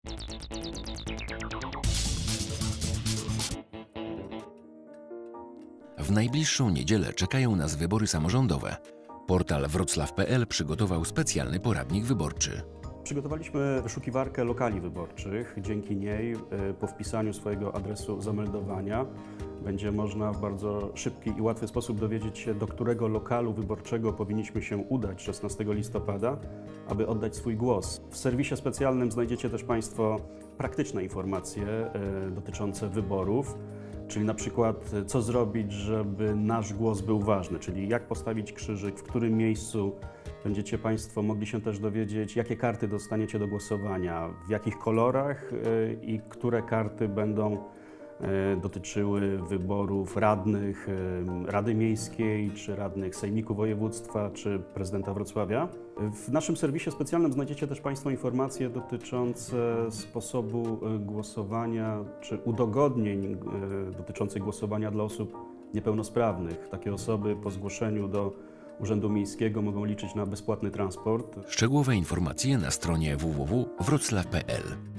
W najbliższą niedzielę czekają nas wybory samorządowe. Portal wroclaw.pl przygotował specjalny poradnik wyborczy. Przygotowaliśmy wyszukiwarkę lokali wyborczych. Dzięki niej po wpisaniu swojego adresu zameldowania będzie można w bardzo szybki i łatwy sposób dowiedzieć się, do którego lokalu wyborczego powinniśmy się udać 16 listopada, aby oddać swój głos. W serwisie specjalnym znajdziecie też Państwo praktyczne informacje dotyczące wyborów, czyli na przykład co zrobić, żeby nasz głos był ważny, czyli jak postawić krzyżyk, w którym miejscu. Będziecie Państwo mogli się też dowiedzieć, jakie karty dostaniecie do głosowania, w jakich kolorach i które karty będą dotyczyły wyborów radnych, Rady Miejskiej, czy radnych Sejmiku Województwa, czy prezydenta Wrocławia. W naszym serwisie specjalnym znajdziecie też Państwo informacje dotyczące sposobu głosowania, czy udogodnień dotyczących głosowania dla osób niepełnosprawnych. Takie osoby po zgłoszeniu do Urzędu Miejskiego mogą liczyć na bezpłatny transport. Szczegółowe informacje na stronie www.wroclaw.pl.